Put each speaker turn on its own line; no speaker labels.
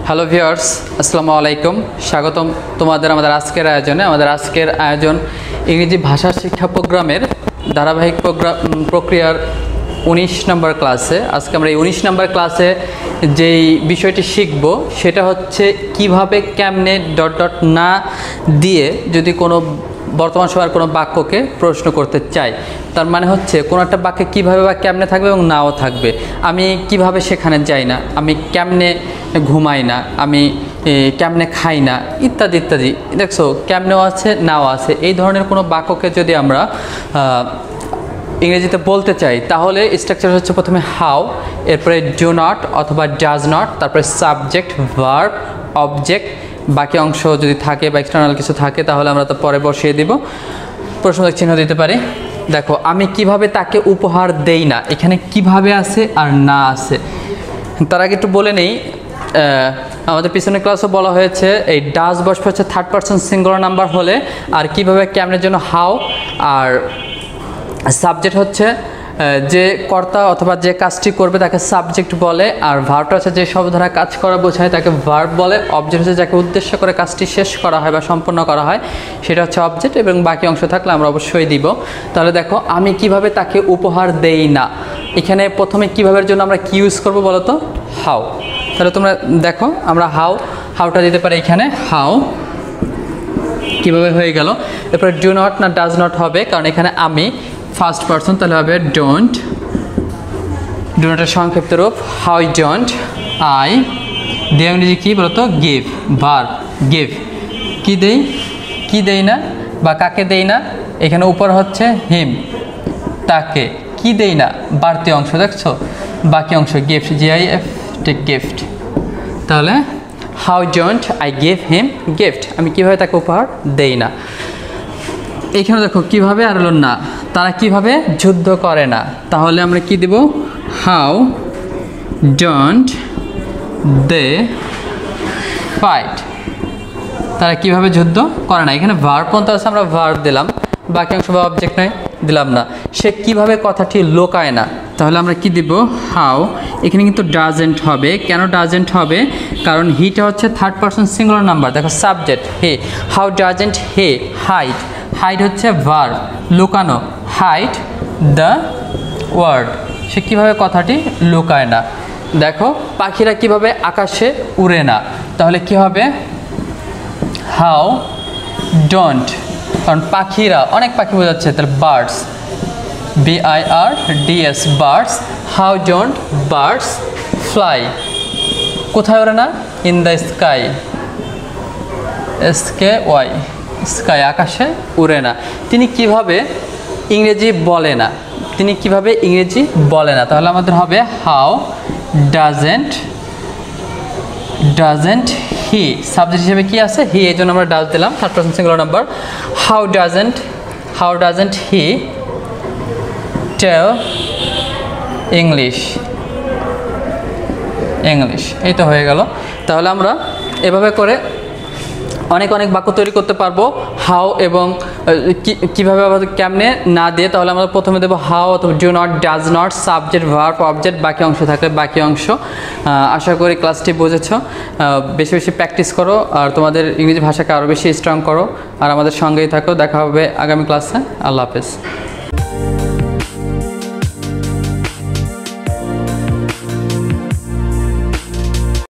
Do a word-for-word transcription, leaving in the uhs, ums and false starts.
Hello viewers, আসসালামু আলাইকুম। স্বাগতম তোমাদের আমাদের আজকের আয়োজনে। আমাদের আজকের আয়োজন ইংরেজি ভাষা শিক্ষা প্রোগ্রামের ধারাবাহিক প্রোগ্রাম প্রক্রিয়ার উনিশ নম্বর ক্লাসে। আজকে আমরা এই উনিশ নম্বর ক্লাসে যেই বিষয়টি শিখব সেটা হচ্ছে কিভাবে কেমনে ডট ডট না দিয়ে যদি কোনো বর্তমান সময়ের কোনো বাক্যকে প্রশ্ন করতে চাই, তার মানে হচ্ছে কোনো একটা বাক্যে কীভাবে বা কেমনে থাকবে এবং নাও থাকবে। আমি কিভাবে সেখানে যাই না, আমি কেমনে ঘুমাই না, আমি কেমনে খাই না, ইত্যাদি ইত্যাদি। দেখছো, কেমনেও আছে, নাও আছে। এই ধরনের কোনো বাক্যকে যদি আমরা ইংরেজিতে বলতে চাই তাহলে স্ট্রাকচার হচ্ছে প্রথমে হাউ, এরপরে ডু নট অথবা ডাজ নট, তারপরে সাবজেক্ট, ভার্ব, অবজেক্ট। বাকি অংশ যদি থাকে বা এক্সটার্নাল কিছু থাকে তাহলে আমরা তো পরে বসিয়ে দিব, প্রশ্নবোধক চিহ্ন দিতে পারি। দেখো, আমি কিভাবে তাকে উপহার দেই না, এখানে কিভাবে আছে আর না আছে। তার আগে একটু বলে নেই, আমাদের পিছনের ক্লাসও বলা হয়েছে এই ডাজ বসবে হচ্ছে থার্ড পারসন সিঙ্গুলার নাম্বার হলে, আর কিভাবে কেমনের জন্য হাউ, আর সাবজেক্ট হচ্ছে যে কর্তা অথবা যে কাজটি করবে তাকে সাবজেক্ট বলে, আর ভার্বটা হচ্ছে যে শব্দ দ্বারা কাজ করা বোঝায় তাকে ভার্ব বলে, অবজেক্ট হচ্ছে যাকে উদ্দেশ্য করে কাজটি শেষ করা হয় বা সম্পন্ন করা হয় সেটা হচ্ছে অবজেক্ট, এবং বাকি অংশ থাকলে আমরা অবশ্যই দিব। তাহলে দেখো, আমি কিভাবে তাকে উপহার দেই না, এখানে প্রথমে কিভাবে জন্য আমরা কি ইউজ করবো বলো তো? হাউ। তাহলে তোমরা দেখো, আমরা হাউ হাউটা দিতে পারি এখানে, হাউ কিভাবে হয়ে গেল। এরপরে ডু নট না ডাজ নট হবে, কারণ এখানে আমি ফার্স্ট পারসন, তাহলে হবে ডোন্ট। ডু নটের সংক্ষিপ্ত রূপ হাউ ডোন্ট আই। দিয়ে ইংরেজি কী বলতো? Give, verb give. কি দেই, কি দেই না বা কাকে দেই না, এখানে উপর হচ্ছে হিম, তাকে। কি দেই না বাড়তি অংশ, দেখছো, বাকি অংশ gift, G I F T, gift. তাহলে how don't I give him gift, আমি কীভাবে তাকে উপহার দেই না। এখানে দেখো কিভাবে আর হলো না, তারা কিভাবে যুদ্ধ করে না, তাহলে আমরা কি দেব? হাউ ডোন্ট দে ফাইট, তারা কিভাবে যুদ্ধ করে না। এখানে ভার্ব পর্যন্ত আছে, আমরা ভার্ব দিলাম, বাকি অংশ বা অবজেক্ট নয় দিলাম না। সে কিভাবে কথাটি লোকায় না, তাহলে আমরা কি দিব? হাউ। এখানে কিন্তু ডাজেন্ট হবে। কেন ডাজেন্ট হবে? কারণ হিটা হচ্ছে থার্ড পারসন সিঙ্গুলার নাম্বার। দেখো, subject he, how doesn't he hide. Hide হচ্ছে ভার্ব, লুকানো, হাইড দ্য ওয়ার্ড, সে কীভাবে কথাটি লুকায় না। দেখো, পাখিরা কিভাবে আকাশে উড়ে না, তাহলে কি হবে? হাউ ডোন্ট, কারণ পাখিরা, অনেক পাখি বোঝাচ্ছে, তাহলে birds, B I R D S, birds. How don't birds fly, কোথায় ওড়ে না? In the sky, S K Y, sky, আকাশে উড়ে না। তিনি কিভাবে ইংরেজি বলে না, তিনি কিভাবে ইংরেজি বলে না, তাহলে আমাদের হবে হাউ ডাজেন্ট ডাজেন্ট হি। সাবজেক্ট হিসেবে কি আছে? হি, এই জন্য আমরা ডাজ দিলাম, third person singular number. How doesn't how doesn't he tell English English এই তো হয়ে গেল। তাহলে আমরা এভাবে করে অনেক অনেক বাক্য তৈরি করতে পারবো, হাউ এবং কীভাবে আবার কেমনে না দিয়ে। তাহলে আমরা প্রথমে দেবো হাউ অথবা do not, does not, subject, verb, object, বাকি অংশ থাকলে বাকি অংশ। আশা করি ক্লাসটি বুঝেছো। বেশি বেশি প্র্যাকটিস করো আর তোমাদের ইংরেজি ভাষাকে আরও বেশি স্ট্রং করো, আর আমাদের সঙ্গেই থাকো। দেখা হবে আগামী ক্লাসে। আল্লাহ হাফেজ।